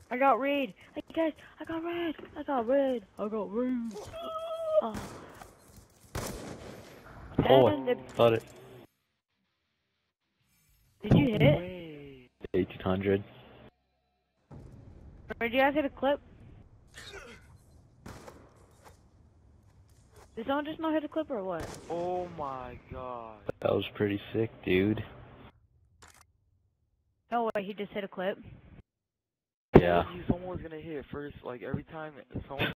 I got red. Hey guys, I got red. I got red. I got red. Oh. Oh, And I thought it. did you hit it? Wait. 1800. Or did you guys hit a clip? Did someone just not hit a clip or what? Oh my god. That was pretty sick, dude. No way, he just hit a clip. Yeah. Someone was gonna hit first, like every time someone